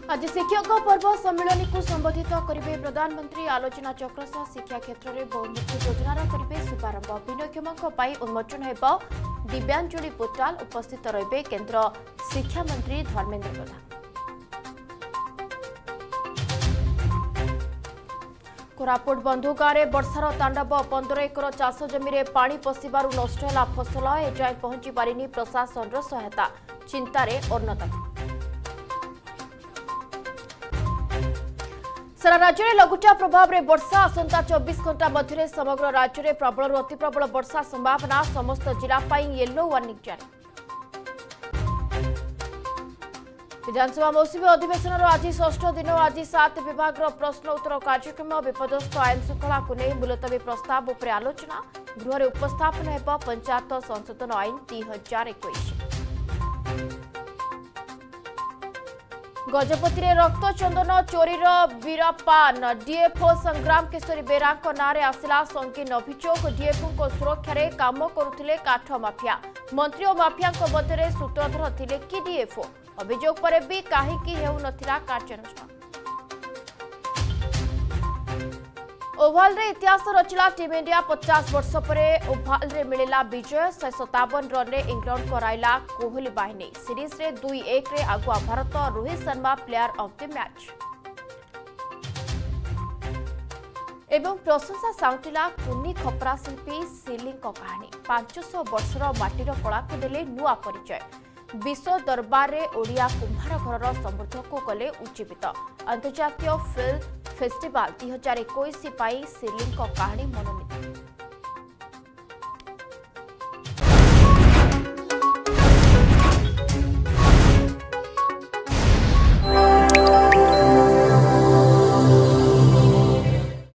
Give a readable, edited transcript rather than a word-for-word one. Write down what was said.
आज शिक्षक पर्व सम्मेलन को संबोधित करेंगे प्रधानमंत्री। आलोचना चक्र सह शिक्षा क्षेत्र में बहुमुखी योजनार करेंगे शुभारंभ। भिन्नक्षमों उन्मोचन हो दिव्यांजलि पोर्टाल। उपस्थित रहे केंद्र शिक्षा मंत्री धर्मेंद्र प्रधान। कोरापुट बंधुगाँ में वर्षार तांडव। 15 एकर चाष जमी में पानी पशिबारु नष्ट होला फसल। एजाए पहुंची पारिनी प्रशासन सहायता। चिंतार अन्नदाता। सारा राज्य में लघुचाप प्रभाव में वर्षा। आसंता 24 घंटा मध्य समग्र राज्य में प्रबल अति प्रबल वर्षा संभावना। समस्त जिला येलो वार्निंग जारी। विधानसभा मौसुमी अधिवेशन आज षष्ठ दिन। आज 7 विभाग प्रश्न उत्तर कार्यक्रम। विपदस्थ आईन श्रृंखला को नहीं मुलतवी प्रस्ताव उपर आलोचना। गृह उपस्थापन हो पंचायत संशोधन आईन 2021। गजपति में रक्त चंदन चोरीर वीरपान। डीएफओ संग्राम केशरी बेरा नारे आसला संकीर्ण अभियोग। डीएफओ सुरक्षा काम करुथिले काठ माफिया। मंत्री और माफिया मध्य सूत्रधर थिले कि डीएफओ। अभियोग पर भी कहीं हेउ नथिला कार्यानुष्ठान। ओभाल रे इतिहास रचिला टीम इंडिया। 50 वर्ष पर ओभाल रे मिलिला विजय। 157 रन रे इंग्लैंड को हराइला कोहली बाहिनी। सीरीज रे 2-1 रे आगुआ Bharat. Rohit Sharma player of the match. एवं प्रशंसा साउटिला कुन्नी खपरा शिल्पी सिलिंग कहानी। 500 वर्षर माटीर कला को देले नुआ परिचय। विश्व दरबार रे ओडिया कुंभार घर समृद्ध को कले उज्जीवित। अंतर्जातीय फिल्म फेस्टिवल 2021 सिलिंग कहानी मनोनीत।